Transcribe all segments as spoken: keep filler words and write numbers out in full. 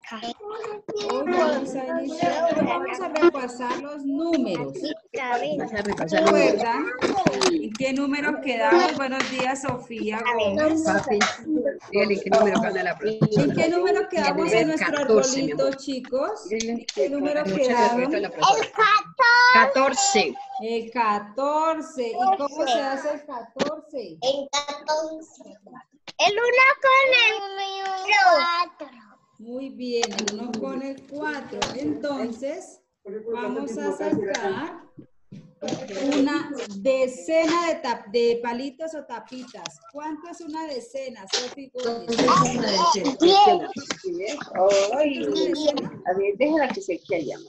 Hoy vamos a iniciar, hoy vamos a repasar los números. Vas a repasar los números. ¿Recuerdan en qué número quedamos? Buenos días, Sofía Gómez. Papi, dígale qué número gana la profesora. ¿En qué número quedamos en nuestro catorce, mi arbolito, amor. chicos? ¿En qué número Muchas gracias, quedaron? la profesora. catorce. El catorce. ¿Y cómo se hace el catorce? El catorce. El uno con el cuatro. Muy bien, el uno con el cuatro. Entonces, vamos a sacar una decena de, tap de palitos o tapitas. ¿Cuánto es una decena, Sofi Gómez? Ay, a ver, déjala que se quede allá.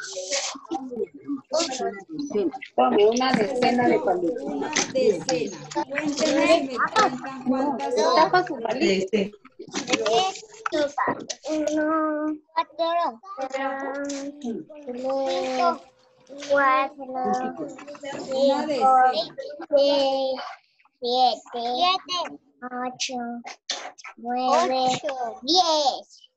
Tome una decena de palitos. Una decena. Cuéntenme si me cuentan cuántas son. Tapa su palito. Uno, cuatro, cinco, cuatro, Una decena. seis, siete, ocho, nueve, diez,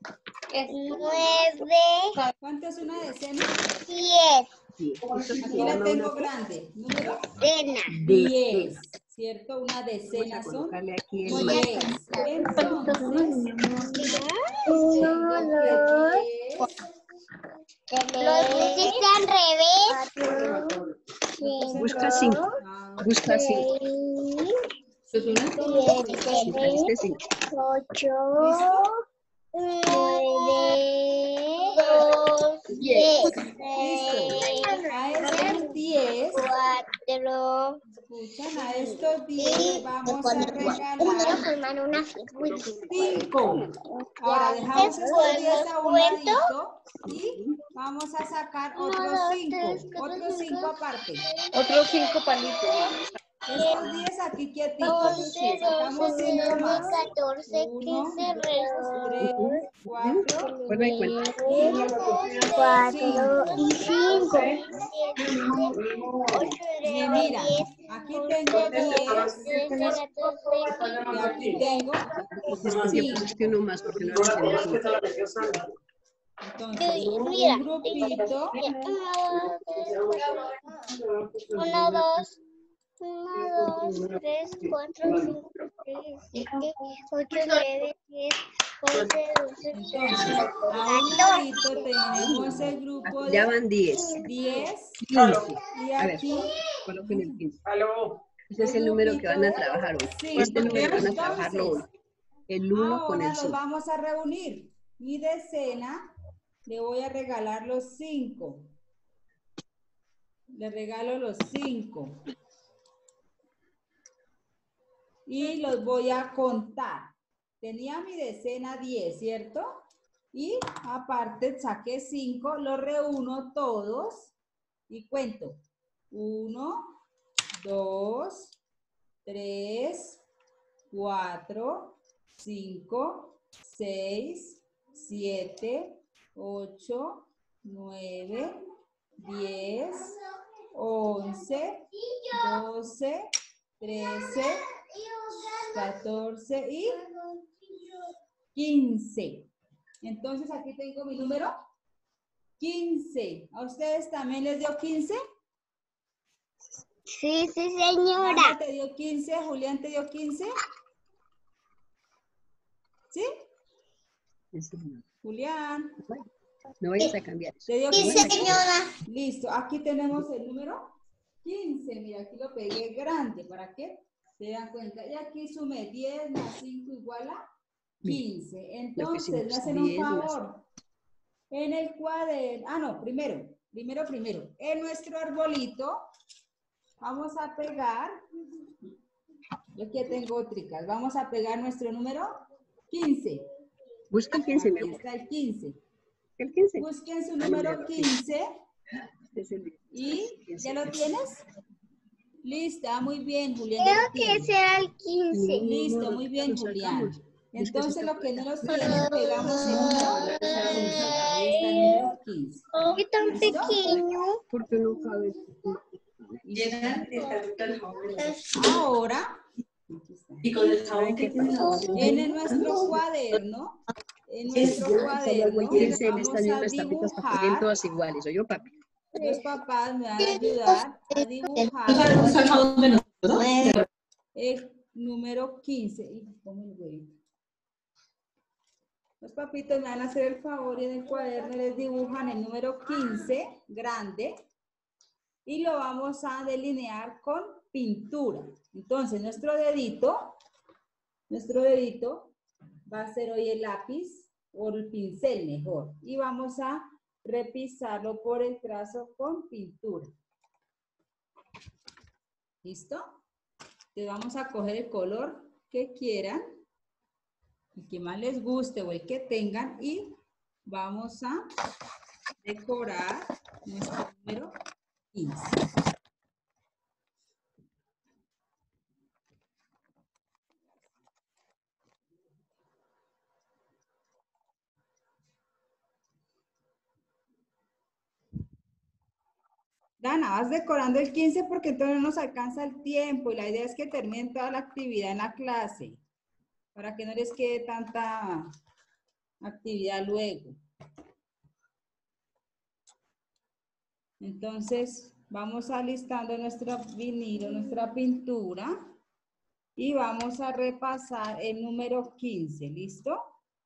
nueve, ¿Cuánto es una decena? diez, Aquí la tengo grande. Número cena, diez. ¿Cierto? Una decena Vamos a son colocarle aquí el diez. Entonces, uno, dos, los pusiste al revés, Busca cinco. ah, Busca cinco. siete, Este cinco. ocho, nueve, dos, diez, a estos diez, cuatro, escuchan, a estos diez vamos a regalar formar una figura. cinco. Ahora dejamos estos diez a un ladito y vamos a sacar otros cinco. Otros cinco aparte. Otros cinco palitos. Estos diez aquí quietitos. once, Sacamos doce, cinco más. catorce, Uno, quince, tres, cuatro, Vuelve y cuenta. cuatro y cinco. Y mira, aquí tengo diez y aquí tengo Yo pusiste uno más porque no lo tenemos. entonces un Mira, grupito. uno, dos, uno, dos, tres, cuatro, cinco, seis, siete, ocho, nueve, diez, once, doce, Entonces, a un ladito tenemos el grupo Ya de van diez. diez quince. y A ver, aquí coloquen el quince. Ese es el número que van a trabajar hoy. Este número van a trabajarlo hoy. El uno con ahora el los cinco. vamos a reunir. Mi decena le voy a regalar los cinco. Le regalo los cinco. Y los voy a contar. Tenía mi decena diez, ¿cierto? Y aparte saqué cinco, los reúno todos y cuento. uno, dos, tres, cuatro, cinco, seis, siete, ocho, nueve, diez, once, doce, trece, catorce y quince. Entonces aquí tengo mi número quince. ¿A ustedes también les dio quince? Sí, sí, señora. Ana te dio quince, Julián te dio quince. ¿Sí? Julián. No vayas a cambiar. ¿Te dio Sí, quince? señora. Listo, aquí tenemos el número quince. Mira, aquí lo pegué grande para que se dan cuenta. Y aquí sumé diez más cinco igual a quince. Entonces, me hacen un favor. En el cuaderno, ah, no, primero, primero, primero. En nuestro arbolito vamos a pegar, yo aquí tengo tricas, vamos a pegar nuestro número quince. Busca el quince, mi Aquí amor. está el quince. El quince. Busquen su número quince. Es el ¿Y ya lo tienes? Listo, ah, muy bien, Julián. Creo que será el quince. Listo, muy bien, Julián. Entonces, lo que no los tienen, pegamos el número quince. Ahí está el número quince. ¿Qué tan ¿Listo? pequeño? Porque no cabe. Ahora, Y con el jabón que en el nuestro cuaderno, en nuestro cuaderno, vamos a dibujar. Todas iguales, ¿oyó, papi? Los papás me van a ayudar a dibujar el número quince. Los papitos me van a hacer el favor y en el cuaderno les dibujan el número quince, grande, y lo vamos a delinear con pintura. Entonces, nuestro dedito, nuestro dedito va a ser hoy el lápiz o el pincel mejor. Y vamos a repisarlo por el trazo con pintura. ¿Listo? Entonces vamos a coger el color que quieran, el que más les guste o el que tengan, y vamos a decorar nuestro número quince. Dana, vas decorando el quince porque entonces no nos alcanza el tiempo y la idea es que terminen toda la actividad en la clase para que no les quede tanta actividad luego. Entonces, vamos alistando nuestro vinilo, nuestra pintura y vamos a repasar el número quince, ¿listo?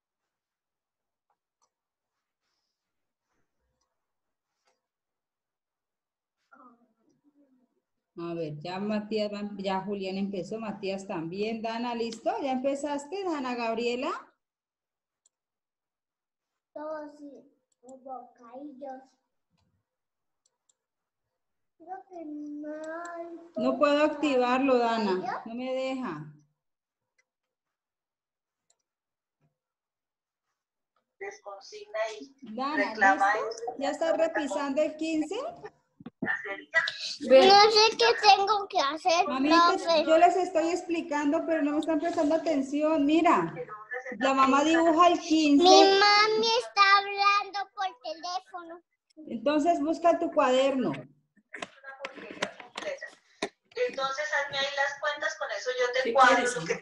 A ver, ya Matías, ya Julián empezó, Matías también. Dana, ¿listo? ¿Ya empezaste, Dana Gabriela? Todos hubo caídos. Creo que no. No puedo activarlo, Dana. No me deja. Desconsigna y Dana, reclama. ¿listo? ¿Ya estás repisando el quince? No sé qué tengo que hacer, Mamitas, profe. yo les estoy explicando, pero no me están prestando atención. Mira, la mamá dibuja el quince. Mi mami está hablando por teléfono. Entonces busca tu cuaderno. Entonces hazme ahí las cuentas, con eso yo te cuadro lo que...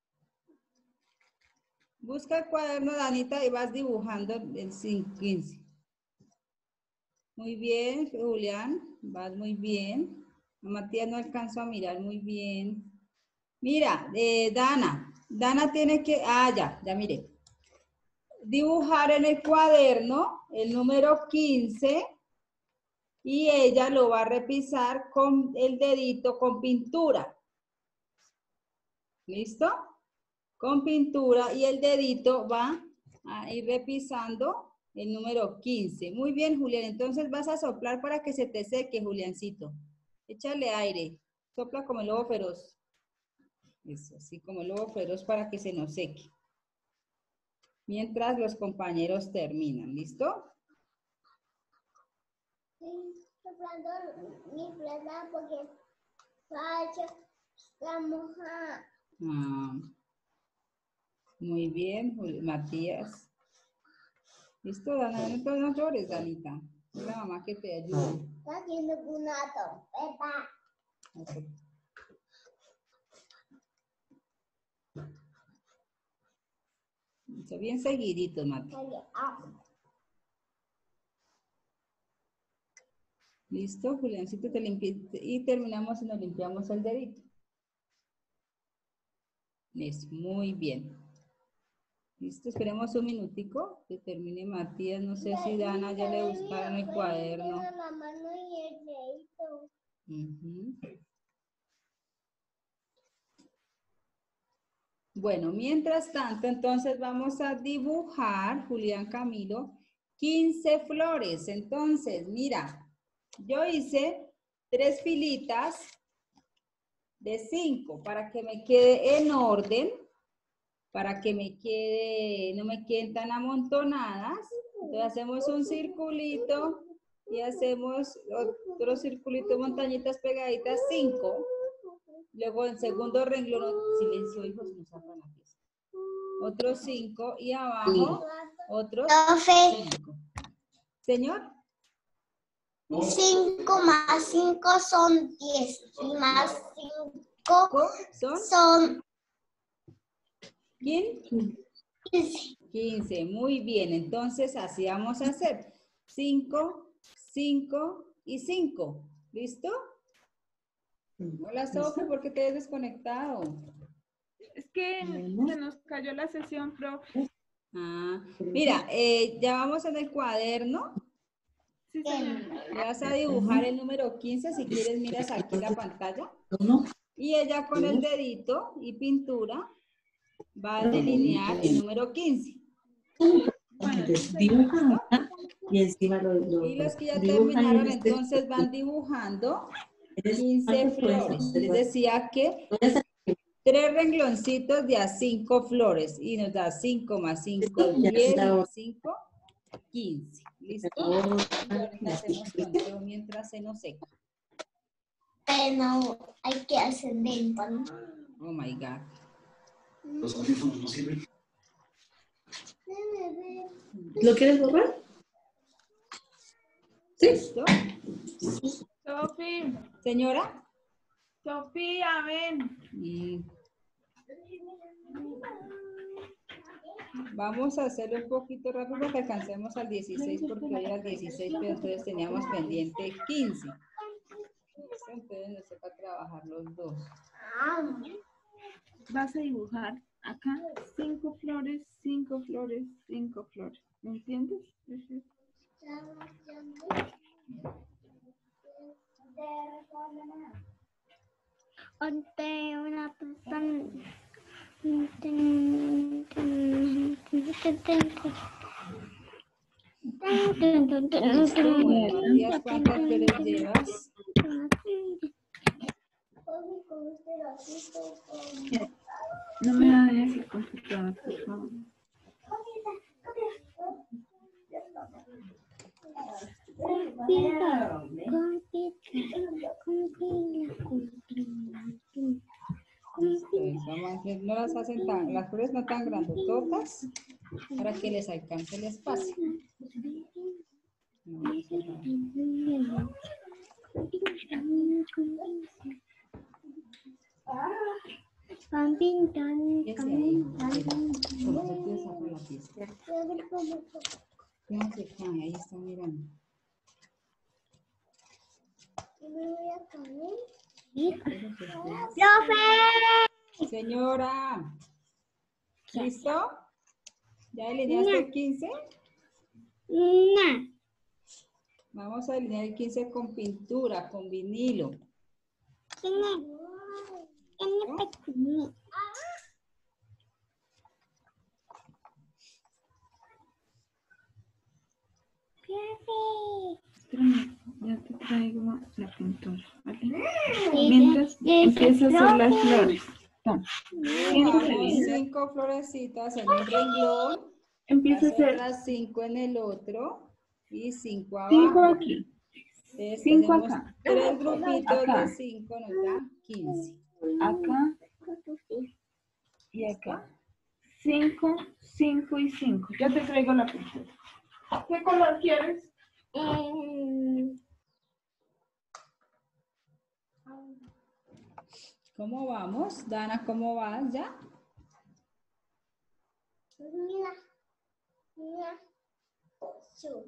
Busca el cuaderno, Danita, y vas dibujando el quince. Muy bien, Julián, vas muy bien. A Matías no alcanzo a mirar muy bien. Mira, eh, Dana, Dana tiene que, ah, ya, ya miré. Dibujar en el cuaderno el número quince y ella lo va a repisar con el dedito con pintura. ¿Listo? Con pintura y el dedito va a ir repisando el número quince. Muy bien, Julián. Entonces vas a soplar para que se te seque, Juliancito. Échale aire. Sopla como el lobo feroz. Eso, así como el lobo feroz para que se nos seque. Mientras los compañeros terminan. ¿Listo? Sí, soplando mi plata porque está mojada. Ah, muy bien, Matías. ¿Listo, Dana? No, no llores, Danita. Es la mamá que te ayuda. Está haciendo una trompeta. Okay. Está bien seguidito, Mati. Listo, Juliancito, te limpié y terminamos y nos limpiamos el dedito. Es muy bien. Listo, esperemos un minutico que termine Matías. No sé si Dana ya le buscaron el cuaderno. Uh-huh. Bueno, mientras tanto, entonces vamos a dibujar, Julián Camilo, quince flores. Entonces, mira, yo hice tres filitas de cinco para que me quede en orden. Para que me quede, no me queden tan amontonadas. Entonces hacemos un circulito y hacemos otro circulito, montañitas pegaditas, cinco. Luego en segundo renglón, silencio, hijos, nos sacan la pieza. Otros cinco y abajo otros cinco. Señor. cinco más cinco son diez y más cinco son, son ¿Quién? quince. quince, muy bien. Entonces, así vamos a hacer. cinco, cinco y cinco. ¿Listo? Hola, Sofi, ¿por qué te has desconectado? Es que se nos cayó la sesión, profe. Ah, mira, eh, ya vamos en el cuaderno. Sí, señor. Le vas a dibujar el número quince. Si quieres, miras aquí la pantalla. Y ella con el dedito y pintura va a delinear el número quince. Bueno, Dibuja y encima lo, lo Y los que ya dibujan terminaron, en este- entonces van dibujando eres- quince ¿cuántos puedes flores. hacer? Les decía que Puedes hacer tres rengloncitos de a cinco flores. Y nos da cinco más cinco, esto y así diez la más otra. cinco, quince. ¿Listo? otra, Y ahorita hacemos conteo mientras se nos seca. Pero hay que hacer lento, ¿no? Oh my God. Los audífonos no sirven. ¿Lo quieres borrar? ¿Listo? Sofi, Señora. Sofía, ven. Y vamos a hacerlo un poquito rápido para que alcancemos al dieciséis, porque hoy era el dieciséis, pero entonces teníamos pendiente quince. Entonces nos toca trabajar los dos. Vas a dibujar acá cinco flores, cinco flores, cinco flores. ¿Me entiendes? Ante una persona. Matías, ¿cuántas flores llevas? No me hagas el computador, por favor. Vamos a hacer, no las hacen tan, las flores no tan grandototas para que les alcance el espacio. No, Van pintando, ese ahí, como se te saca la pieza. No se cae, ahí está mirando. ¡Profe! Señora, ¿listo? ¿Ya delineaste el quince? No. Vamos a delinear el quince con pintura, con vinilo. No. Espérame, ya te traigo la pintura, ¿vale? Mientras empiezas a hacer las flores. Toma. Dibujamos cinco florecitas en un renglón. Empieza a Las hacer otras cinco en el otro y cinco cinco abajo. aquí, Entonces, cinco hacemos acá. tres grupitos Acá. de cinco, nos da quince. Acá y acá. Cinco, cinco y cinco. Ya te traigo la pintura. ¿Qué color quieres? ¿Cómo vamos? Dana, ¿cómo vas ya? Mira, mira, su.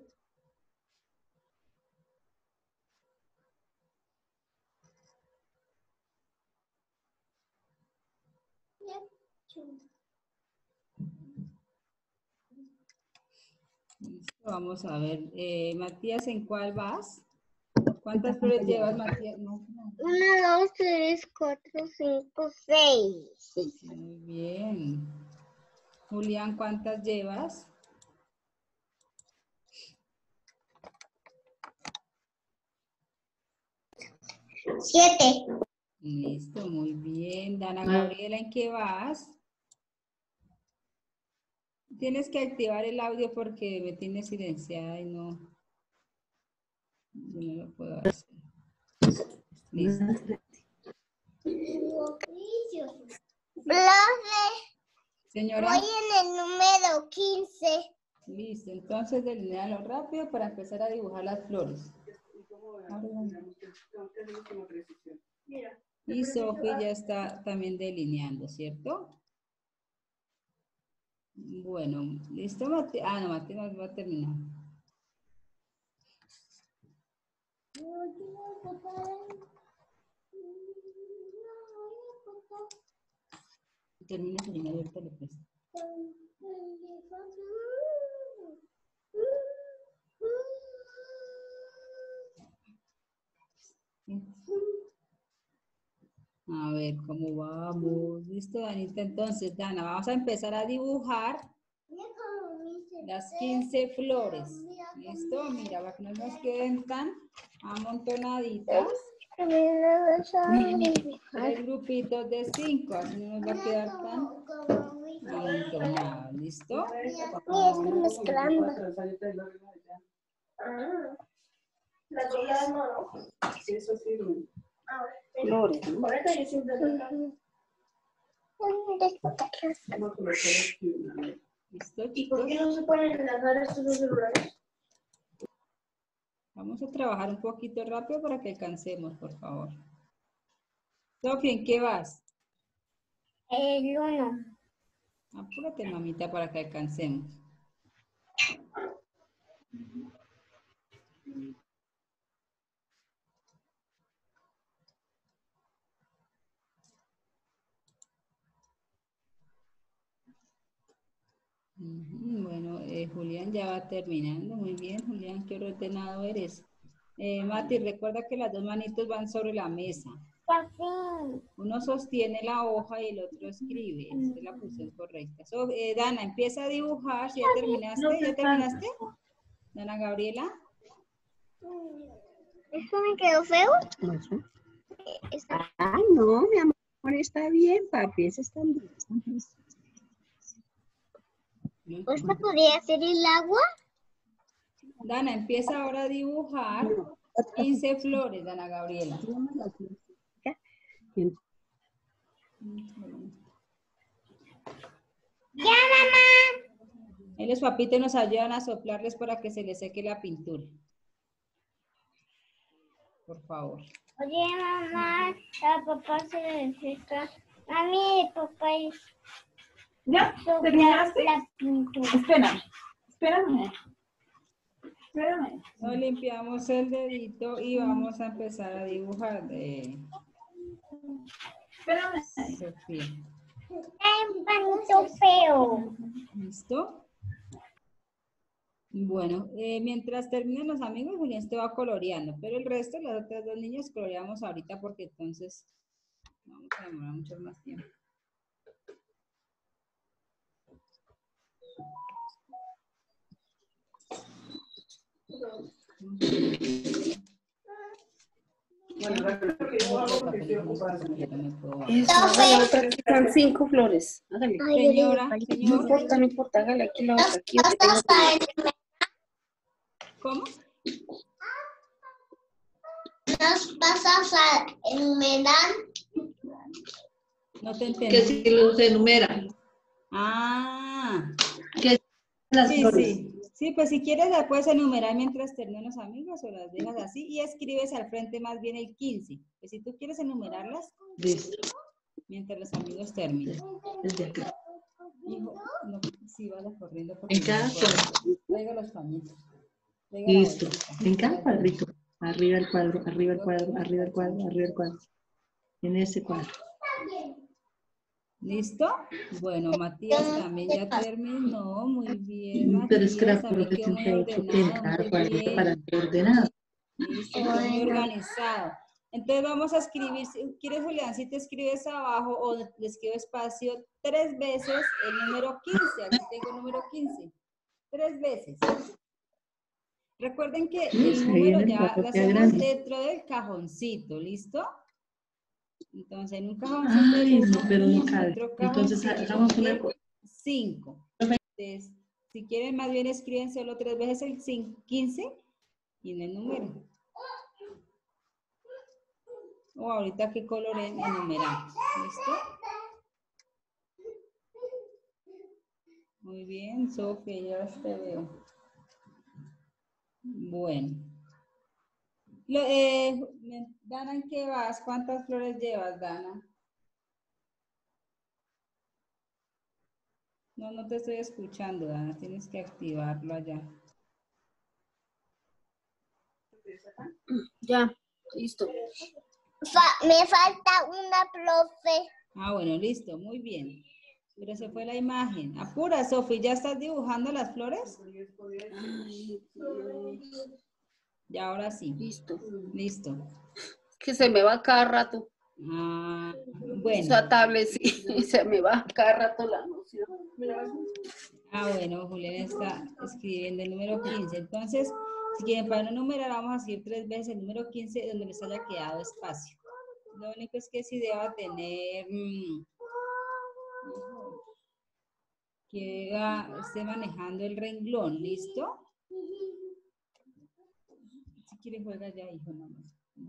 Mira, su. Listo, vamos a ver. Eh, Matías, ¿en cuál vas? ¿Cuántas flores llevas, Matías? No, no. Una, dos, tres, cuatro, cinco, seis. Muy bien. Julián, ¿cuántas llevas? Siete. Listo, muy bien. Dana Gabriela, ¿en qué vas? Tienes que activar el audio porque me tiene silenciada y no, no lo puedo hacer. Listo. Profe, Señora. voy en el número quince. Listo, entonces delinealo rápido para empezar a dibujar las flores. Y Sofi ya está también delineando, ¿cierto? Bueno, ¿listo, Mate? Ah, no, Mate va va a terminar. Termina, termina, ahorita le presto. A ver, ¿cómo vamos? ¿Listo, Danita? Entonces, Dana, vamos a empezar a dibujar las quince flores. ¿Listo? Mira, para que no nos queden tan amontonaditas. Tres grupitos de cinco, así no nos va a quedar tan amontonado. ¿Listo? Flores. ¿Listo, ¿Y por qué chicos? no se pueden enlazar estos dos celulares? Vamos a trabajar un poquito rápido para que alcancemos, por favor. Sofía, ¿en qué vas? El uno. Apúrate, mamita, para que alcancemos. Ujú, bueno, eh, Julián ya va terminando. Muy bien, Julián, qué ordenado eres. Eh, Mati, recuerda que las dos manitos van sobre la mesa. Uno sostiene la hoja y el otro escribe. Esa es la posición correcta. So, eh, Dana, empieza a dibujar. ¿Ya terminaste? ¿Ya terminaste? Dana Gabriela. ¿Eso me quedó feo? No sé. Ay, no, mi amor, está bien, papi. Eso está bien. ¿Esto podría ser el agua? Dana, empieza ahora a dibujar quince flores, Dana Gabriela. ¡Ya, mamá! Ahí los papitos nos ayudan a soplarles para que se les seque la pintura. Por favor. Oye, mamá, a papá se necesita. Mami, papá es ¿Ya? soplar ¿Terminaste? la pintura. Espérame. Espérame. Espérame. Nos limpiamos el dedito y vamos a empezar a dibujar de Espérame. Sofía. Ay, un panito feo. ¿Listo? Bueno, eh, mientras terminen los amigos, Julián te va coloreando, pero el resto, las otras dos niñas, coloreamos ahorita porque entonces vamos a demorar mucho más tiempo. Son cinco flores. Hágale. Señora, No señor, importa, no importa, hágale aquí la otra. Aquí yo te tengo que... ¿cómo? ¿Nos pasas a enumerar? No te entendí. Que si los enumeran. Ah, Que las sí, flores. sí. Sí, pues si quieres las puedes enumerar mientras terminan los amigos o las dejas así y escribes al frente más bien el quince. Pues si tú quieres enumerarlas, Listo. mientras los amigos terminan. Desde acá. Hijo, no, sí, vaya corriendo porque En cada no puedo. Traiga los pañitos. Traiga la Listo. bolsita. En cada cuadrito. Arriba el cuadro, arriba el cuadro, arriba el cuadro, arriba el cuadro. En ese cuadro. ¿Listo? Bueno, Matías también ya terminó. Muy bien, Matías. Pero es que la También profe quedó muy siempre ha dicho que en ordenado. cada Muy cuadrito para bien. ser ordenado. Listo, quedó muy organizado. Entonces vamos a escribir, si quieres, Julián, si te escribes abajo o le escribo espacio tres veces el número quince. Aquí tengo el número quince. Tres veces. Recuerden que Sí, el se número viene ya la lo copia hacemos grande. dentro del cajoncito, ¿listo? Entonces, en un cajoncito Ay, yo no, pero no en cabe. otro Entonces, cajoncito hagamos una de cosa. cinco. Entonces, si quieren, más bien escriben solo tres veces el cin- quince y en el número. O ahorita qué color en- enumeramos. ¿Listo? Muy bien, Sofía, ya te veo. Bueno. Lo, eh, Dana, ¿en qué vas? ¿Cuántas flores llevas, Dana? No, no te estoy escuchando, Dana. Tienes que activarlo allá. Ya, listo. Fa- me falta una, profe. Ah, bueno, listo, muy bien. Pero se fue la imagen. Apura, Sofi, ¿ya estás dibujando las flores? Y ahora sí. Listo. Listo. Que se me va cada rato. Ah, bueno. Esa tablet sí, se me va cada rato la noción. Ah, bueno, Julián está escribiendo el número quince. Entonces, si quieren para no numerar, vamos a escribir tres veces el número quince donde les haya quedado espacio. Lo único es que sí deba tener... Mmm, que ah, esté manejando el renglón, ¿listo? Si quiere juega ya, hijo, no, no.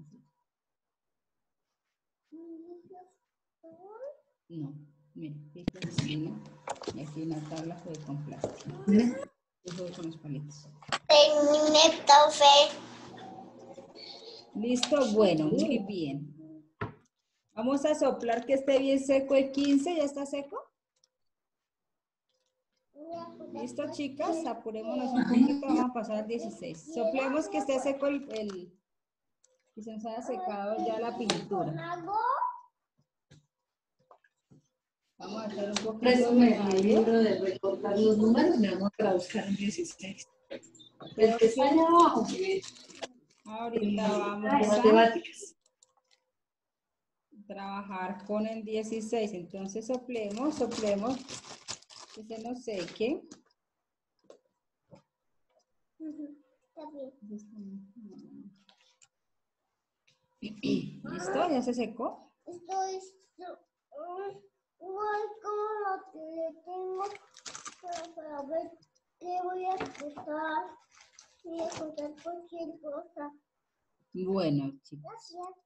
No, mira, aquí, ¿no? Y aquí una tabla juega con plástico. Yo juego con los palitos. Terminé, profe. Listo, bueno, muy bien. Vamos a soplar que esté bien seco el quince, ¿ya está seco? Listo, chicas, apurémonos un poquito, vamos a pasar al dieciséis. Soplemos que esté seco el, el que se nos haya secado ya la pintura. Vamos a hacer un poquito Préstame de el libro de recortar los números, mi amor, para buscar el dieciséis. El que está allá abajo. Ahorita vamos a Matemáticas. trabajar con el dieciséis. Entonces soplemos, soplemos, que se nos seque. ¿Listo? ¿Ya se secó? Estoy igual como lo que le tengo para, para ver qué voy a cortar. Voy a cortar cualquier cosa. Bueno, chicos. Gracias.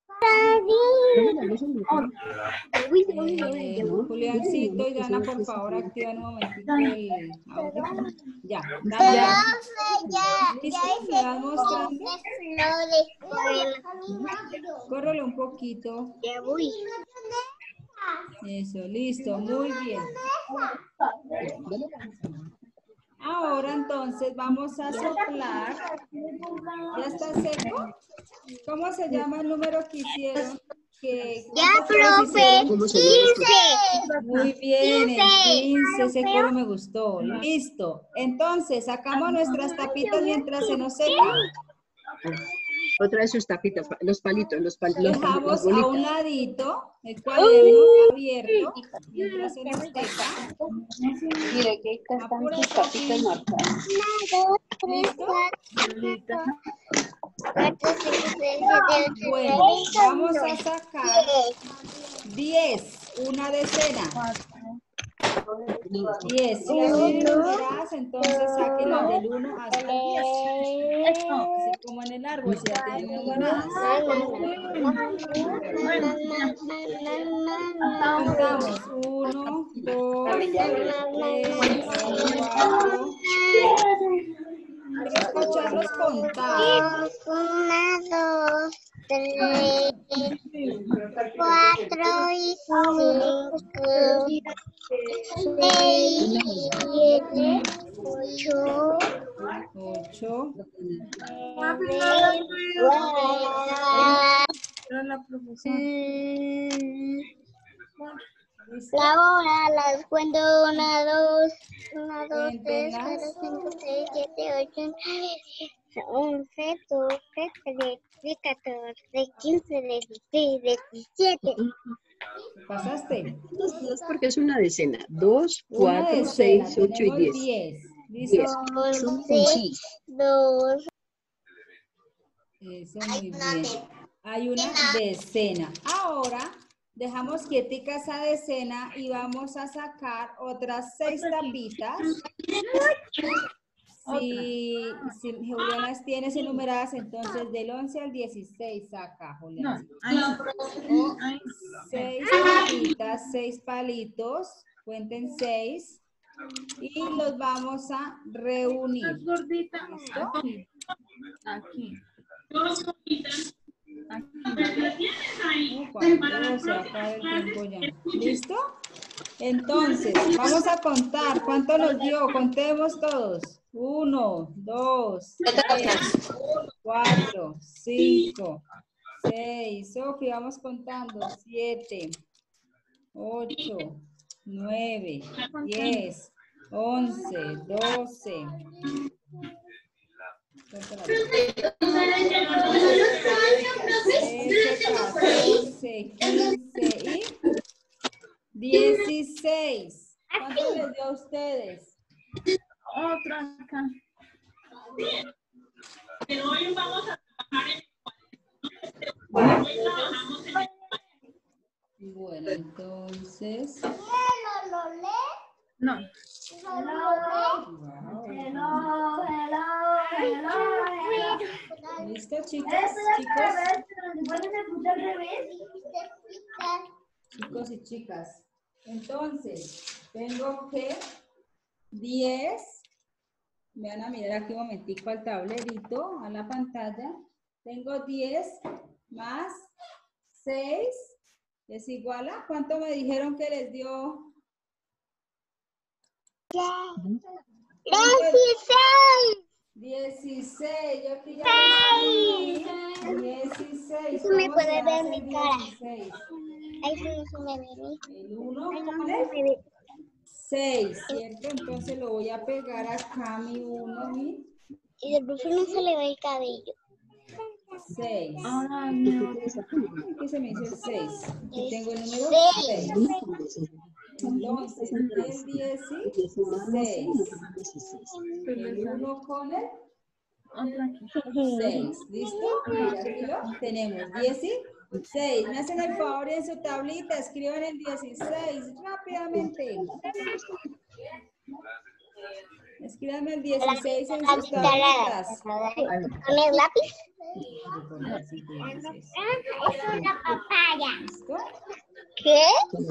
Eh, Juliancito y Dana, por favor, activan un momentito el audio. Ya, Dana, ya. Ya, ¿Listo? ya ¿Me vas mostrando? flores. Córrele un poquito. Ya voy. Eso, listo, muy bien. Ahora entonces vamos a soplar. ¿Ya está seco? ¿Cómo se llama el número que hicieron? Que, Ya, ¿cuántos profe. hicieron? quince. Muy bien, el quince, ese coro me gustó. Listo. Entonces, sacamos nuestras tapitas mientras se nos seca. Otra vez sus tapitas, los palitos, los palitos. Dejamos a un ladito el cuaderno abierto mientras se nos seca. Mire que están sus tapitas marcadas. ¿Listo? Cuatro, cinco, seis, siete, ocho, Bueno, nueve, vamos a sacar diez, una decena. diez. Si las tienen numeradas, entonces sáquenlas del uno hasta el diez. Así como en el árbol, si las tienen numeradas. Contamos. uno, dos, tres, cuatro. Quiero escucharlos contar. Una, dos, tres, cuatro y cinco, seis, siete, ocho, ocho. nueve, ahora las cuento. Una, dos, una, dos, tres, cuatro, cinco, seis, siete, ocho, nueve, once, doce, trece, catorce, quince, dieciséis, diecisiete. ¿Pasaste? Es porque es una decena. Dos, Una cuatro, decena. seis, ocho y Tenemos diez. diez. ¿Listo? once, dos. Eso, muy bien. Hay una decena. Ahora dejamos quietica esa decena y vamos a sacar otras seis tapitas. Si, si Julián las tiene enumeradas, entonces del once al dieciséis saca, Julián. O seis tapitas, seis palitos, cuenten seis. Y los vamos a reunir. Gordita. ¿Listo? Aquí. Aquí. Uh, cuando se acaba el tiempo ya. ¿Listo? Entonces, vamos a contar. ¿Cuánto nos dio? Contemos todos. Uno, dos, tres, cuatro, cinco, seis. Sofía, vamos contando. Siete, ocho, nueve, diez, once, doce. trece, catorce, quince y dieciséis. ¿Cuánto les dio a ustedes? Otra acá. Pero hoy vamos a trabajar en... Bueno, entonces. No. ¿Listo, chicas? Chicos. Chicos y chicas. Entonces, tengo que diez. Me van a mirar aquí un momentico al tablerito, a la pantalla. Tengo diez más seis. ¿Es igual a cuánto me dijeron que les dio? dieciséis. dieciséis. Yo aquí ya lo escribí. dieciséis. Me ¿Cómo puede se ver hace mi cara. dieciséis? Ahí sí no se me ve. El uno Ay, no ¿cuál es? se me ve. seis, ¿cierto? Entonces lo voy a pegar acá, mi uno, mi Y del profe no se le ve el cabello. seis. Ay, no. Aquí se me dice el seis. Aquí tengo el número Seis. seis. Entonces, el dieciséis. El uno con el Otra aquí. seis. ¿Listo? Mira, aquí lo tenemos. dieciséis. Me hacen el favor y en su tablita escriban el dieciséis rápidamente. Escríbanme el dieciséis en sus tablitas. ¿Con el lápiz? dieciséis. Es una papaya. ¿Listo? ¿Qué?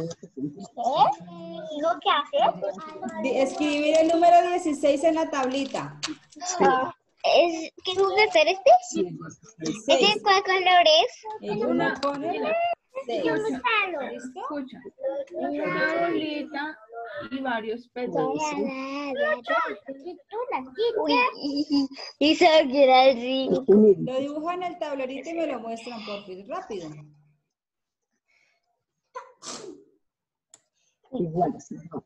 ¿Qué? ¿Digo qué hacer? Di- Escribir el número dieciséis en la tablita. Es, ¿qué tengo que hacer este? El ¿Ese seis. cuál color es? El uno con el seis. ¿Listo? Escucha. Una bolita y varios pétalos. Uy, y se queda así. Lo dibujan en el tablerito y me lo muestran, por fin, rápido. Igual, así, no.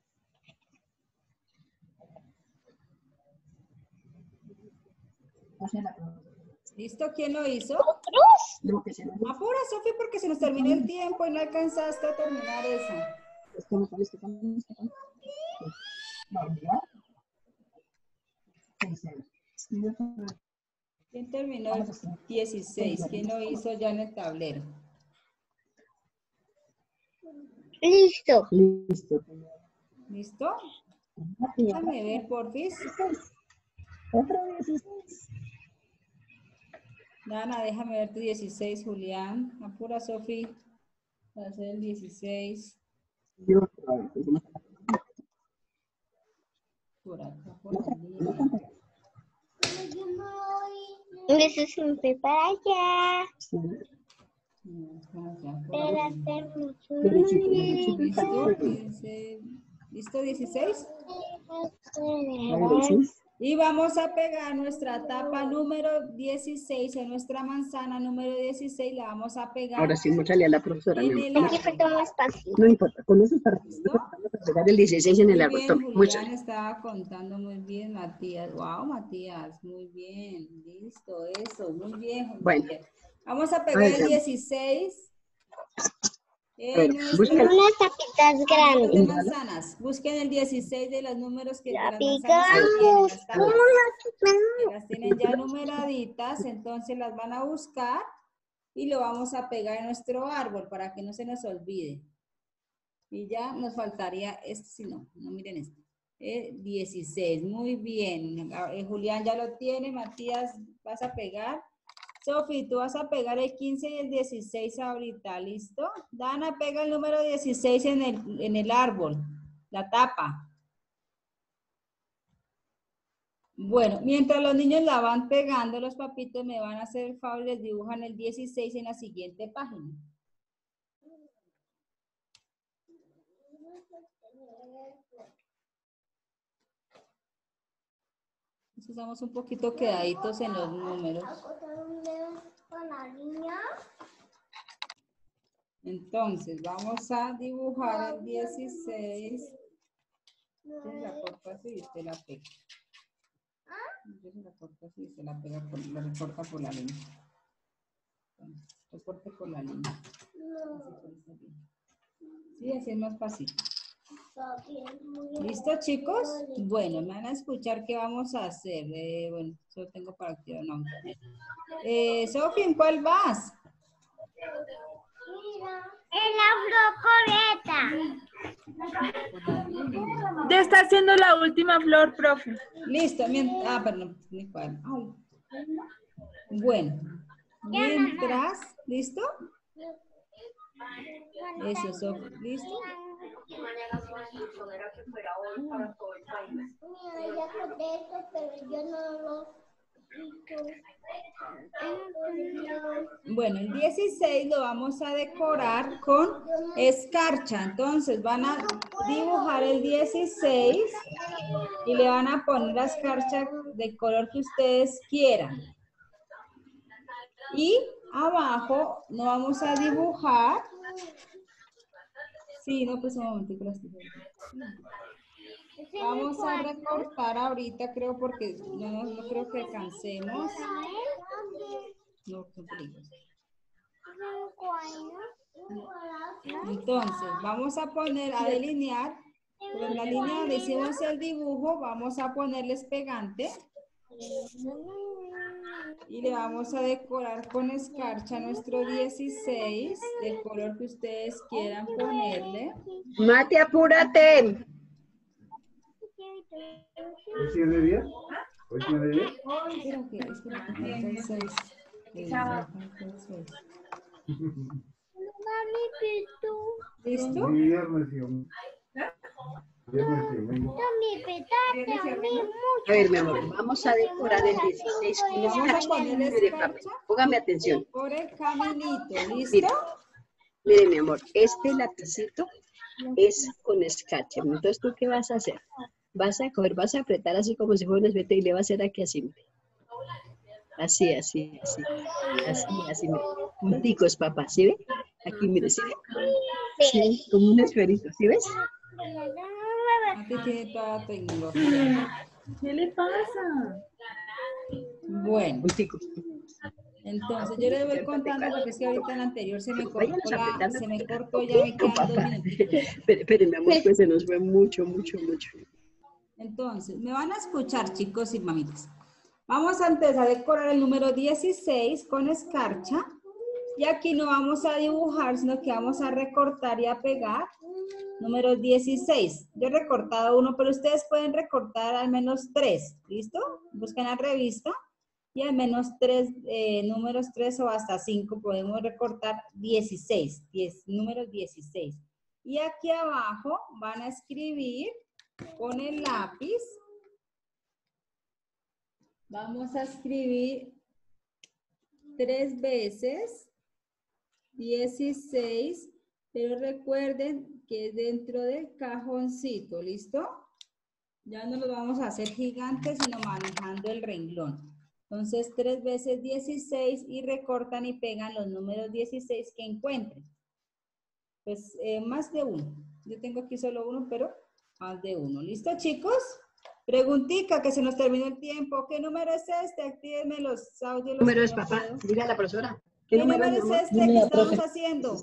¿Listo? ¿Quién lo hizo? No, que se me Apura, Sofi, porque se nos terminó el tiempo y no alcanzaste a terminar esa. es como con esto, con esto, con esto. No, ¿verdad? ¿Quién terminó el dieciséis? ¿Quién lo hizo ya en el tablero? Listo. Listo. ¿Listo? Déjame ver, porfis. Otro dieciséis. Dana, déjame ver tu dieciséis, Julián. Apura, Sofi. Va a ser el dieciséis. Y otro. Por acá, por allí. Eso siempre para allá. Sí. Acá, acá, por Para aquí. hacer mucho. Derechito, derechito. ¿Listo? quince. ¿Listo? dieciséis. Ahora sí. Y vamos a pegar nuestra tapa número dieciséis en nuestra manzana número dieciséis. La vamos a pegar Ahora sí, muéstrale a la profesora. en mi el amor. Aquí árbol. falta más fácil. No importa, con eso para pegar el dieciséis en el Muy árbol. bien, Tome, Julián muéstrale. estaba contando muy bien, Matías. Wow, Matías, muy bien. Listo, eso, muy bien, Julián. Bueno. Vamos a pegar Ay, el ya. dieciséis A ver, en nuestra busca. Unas tapitas de grandes. manzanas. Busquen el dieciséis de los números que de La las manzanas que tienen, picamos. las tapas. Que las tienen ya numeraditas, entonces las van a buscar y lo vamos a pegar en nuestro árbol para que no se nos olvide. Y ya nos faltaría este, si no, no miren este. Eh, dieciséis, muy bien. Eh, Julián ya lo tiene, Matías, vas a pegar. Sofi, tú vas a pegar el quince y el dieciséis ahorita, ¿listo? Dana, pega el número dieciséis en el, en el árbol, la tapa. Bueno, mientras los niños la van pegando, los papitos me van a hacer el favor y les dibujan el dieciséis en la siguiente página. Estamos un poquito quedaditos en los números. Entonces, vamos a dibujar el dieciséis. Usted la corta así y usted la pega. Usted la corta así y usted la pega, por, la recorta por la línea. Entonces, recorte por la línea. Sí, así es más fácil. ¿Listo, chicos? Bueno, me van a escuchar qué vamos a hacer. Eh, bueno, solo tengo para activar, no. Eh, Sofía, ¿en cuál vas? En la flor. Ya está haciendo la última flor, profe. Listo. Mient- ah, perdón. Ay. Bueno. Mientras, ¿listo? Eso, Sofía. ¿Listo? Mira, ya conté esto, pero yo no lo... Bueno, el dieciséis lo vamos a decorar con escarcha. Entonces van a dibujar el dieciséis y le van a poner la escarcha del color que ustedes quieran. Y abajo no vamos a dibujar. Sí, no, pues un momentico las tijeras. Vamos a recortar ahorita, creo, porque no, no creo que alcancemos. No, son peligros. Entonces, vamos a poner, a delinear. En la línea donde hicimos el dibujo, vamos a ponerles pegante. Y le vamos a decorar con escarcha nuestro dieciséis, del color que ustedes quieran ponerle. Mate, apúrate. ¿Hoy tiene día? ¿Hoy tiene día? Espera que, espera que falta el seis. Eh, falta el seis. ¿Listo? Mi viernes y domingo. Viernes y domingo. A ver, mi amor, vamos a decorar el dieciséis con Vamos a escarcha. ponerle Mire, escarcha papi, póngame atención. por el caminito, Mire, ¿listo? mire, mi amor, este lapicito es con escarcha. Entonces, ¿tú qué vas a hacer? Vas a coger, vas a apretar así como si fuera un espeto y le vas a hacer aquí así, mire. Así, así, así. Así, así, mire. Punticos, papá, ¿sí ve? Aquí, mire, ¿sí ve? Sí, como un esferito, ¿sí ves? Aquí tiene toda la tecnología. ¿Qué le pasa? Bueno, Punticos. entonces yo les voy contando porque es que ahorita en la anterior se me cortó, Váyanos la, apretando. se me cortó, ya me quedan dos Papá. minutos. Espere, espere, mi amor, pues se nos fue mucho, mucho, mucho. Entonces, me van a escuchar, chicos y mamitas. Vamos a empezar a decorar el número dieciséis con escarcha. Y aquí no vamos a dibujar, sino que vamos a recortar y a pegar número dieciséis. Yo he recortado uno, pero ustedes pueden recortar al menos tres. ¿Listo? Busquen la revista y al menos tres, eh, números tres o hasta cinco podemos recortar dieciséis. diez, números dieciséis. Y aquí abajo van a escribir con el lápiz. Vamos a escribir tres veces dieciséis, pero recuerden que es dentro del cajoncito, ¿listo? Ya no lo vamos a hacer gigantes, sino manejando el renglón. Entonces, tres veces dieciséis y recortan y pegan los números dieciséis que encuentren. Pues eh, más de uno. Yo tengo aquí solo uno, pero más de uno. ¿Listo, chicos? Preguntica, que se nos terminó el tiempo. ¿Qué número es este? Actívenme los audios. ¿Qué número es, papá? Diga a la profesora. ¿Qué, ¿Qué número, número es este que estamos profe. haciendo?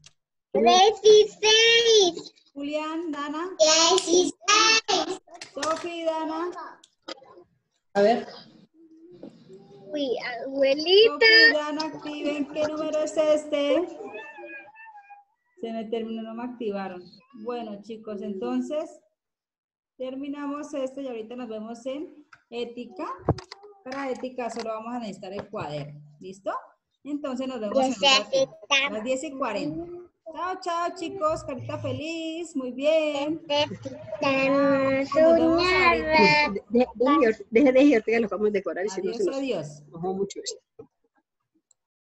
dieciséis. Julián, Dana. dieciséis. Sofi, Dana. A ver. Uy, abuelita. Sofi, Dana, activen. ¿Qué número es este? Se me terminó, no me activaron. Bueno, chicos, entonces terminamos esto y ahorita nos vemos en ética. Para ética solo vamos a necesitar el cuaderno. ¿Listo? Entonces nos vemos en a las diez y cuarenta. Chao, chao, chicos. Carita feliz. Muy bien. Deje de ir, que lo vamos a decorar. Y adiós, si no se nos adiós. enojó mucho esto.